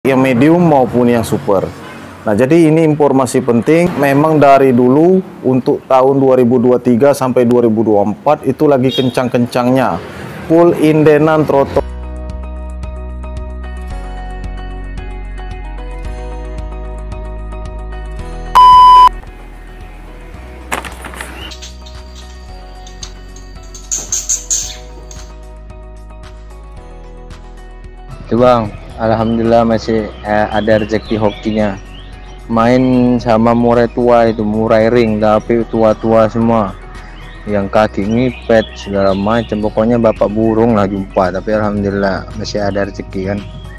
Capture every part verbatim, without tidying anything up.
yang medium maupun yang super. Nah, jadi ini informasi penting. Memang dari dulu untuk tahun dua ribu dua puluh tiga sampai dua ribu dua puluh empat itu lagi kencang-kencangnya full indenan throttle. Itu bang, alhamdulillah masih eh, ada rezeki hokinya. Main sama murai tua itu, murai ring, tapi tua-tua semua. Yang kaki ngipet segala macam, pokoknya bapak burung lah jumpa. Tapi alhamdulillah masih ada rezeki kan.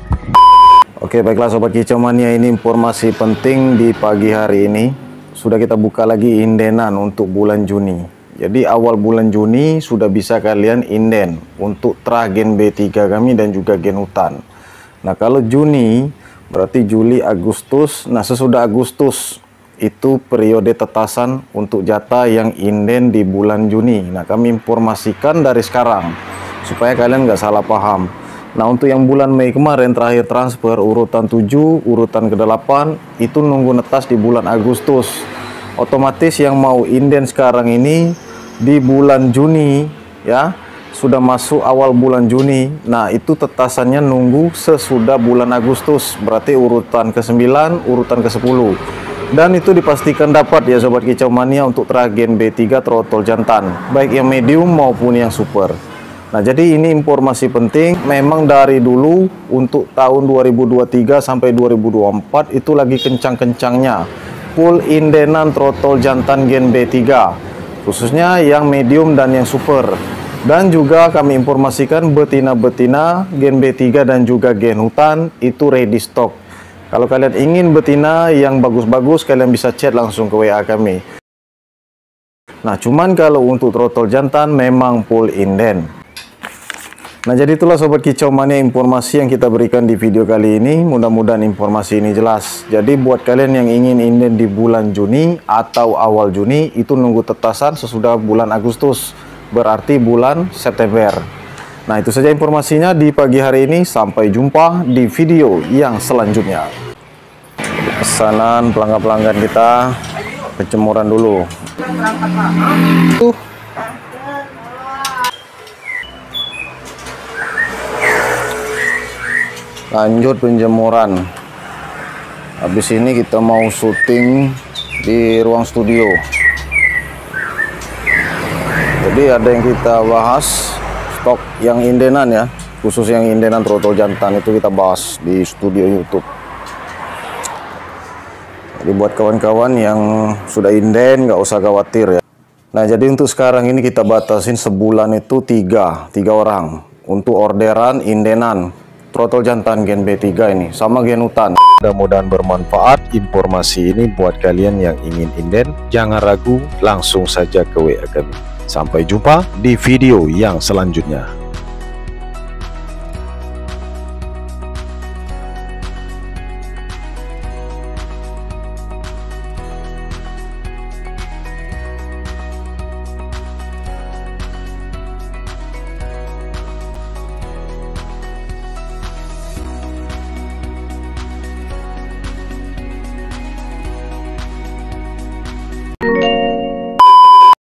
Oke, baiklah Sobat Kicau Mania, ini informasi penting di pagi hari ini. Sudah kita buka lagi indenan untuk bulan Juni. Jadi awal bulan Juni sudah bisa kalian inden untuk Tra Gen B tiga kami dan juga Gen Hutan. Nah, kalau Juni berarti Juli, Agustus. Nah, sesudah Agustus itu periode tetasan untuk jatah yang inden di bulan Juni. Nah, kami informasikan dari sekarang supaya kalian nggak salah paham. Nah, untuk yang bulan Mei kemarin terakhir transfer urutan tujuh, urutan ke delapan itu nunggu netas di bulan Agustus. Otomatis yang mau inden sekarang ini di bulan Juni ya, sudah masuk awal bulan Juni. Nah, itu tetasannya nunggu sesudah bulan Agustus, berarti urutan ke sembilan, urutan ke sepuluh. Dan itu dipastikan dapat ya Sobat Kicau Mania untuk Tra Gen B tiga throttle jantan, baik yang medium maupun yang super. Nah, jadi ini informasi penting. Memang dari dulu untuk tahun dua ribu dua puluh tiga sampai dua ribu dua puluh empat itu lagi kencang-kencangnya full indenan throttle jantan Gen B tiga, khususnya yang medium dan yang super. Dan juga kami informasikan betina-betina Gen B tiga dan juga Gen Hutan itu ready stock. Kalau kalian ingin betina yang bagus-bagus, kalian bisa chat langsung ke W A kami. Nah, cuman kalau untuk throttle jantan memang full inden. Nah, jadi itulah Sobat Kicau Mania informasi yang kita berikan di video kali ini. Mudah-mudahan informasi ini jelas. Jadi buat kalian yang ingin inden di bulan Juni atau awal Juni, itu nunggu tetasan sesudah bulan Agustus, berarti bulan September. Nah, itu saja informasinya di pagi hari ini. Sampai jumpa di video yang selanjutnya. Pesanan pelanggan-pelanggan kita, penjemuran dulu. Tuh. Lanjut penjemuran. Habis ini kita mau syuting di ruang studio. Jadi ada yang kita bahas stok yang indenan ya, khusus yang indenan throttle jantan itu kita bahas di studio YouTube. Jadi buat kawan-kawan yang sudah inden nggak usah khawatir ya. Nah, jadi untuk sekarang ini kita batasin sebulan itu tiga, tiga orang untuk orderan indenan throttle jantan Gen B tiga ini sama Gen Hutan. Mudah-mudahan bermanfaat informasi ini buat kalian yang ingin inden. Jangan ragu, langsung saja ke W A kami. Sampai jumpa di video yang selanjutnya.